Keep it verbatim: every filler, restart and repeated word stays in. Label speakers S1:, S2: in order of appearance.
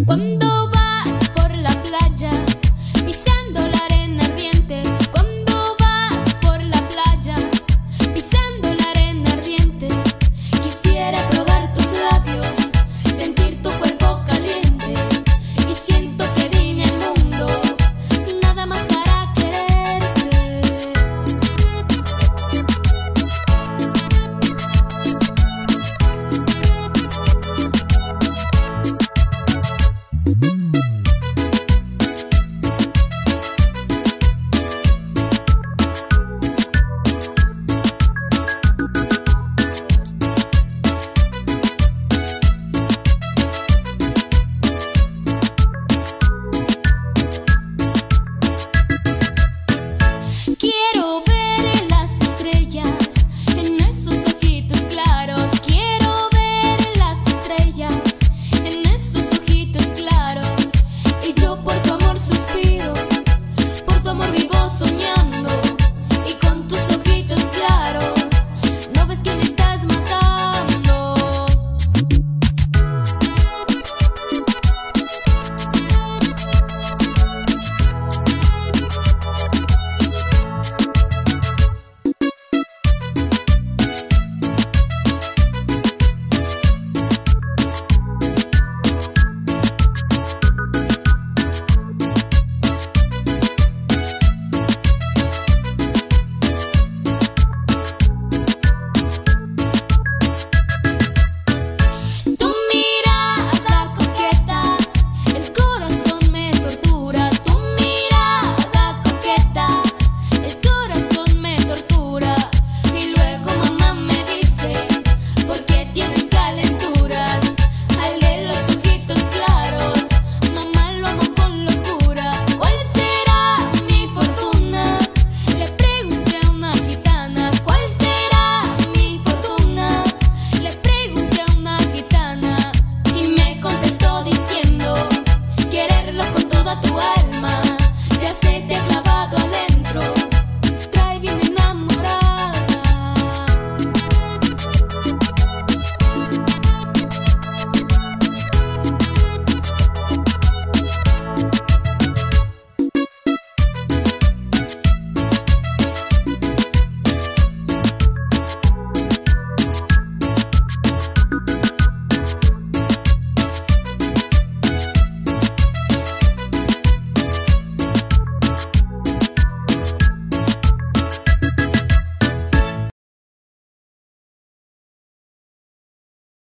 S1: Cuando vas por la playa, pisando la arena ardiente. Cuando vas por la playa, pisando la arena ardiente. Quisiera probar tus labios, sentir tu cuerpo caliente. Y siento que vine al mundo, nada más para quererte.
S2: Mm-hmm.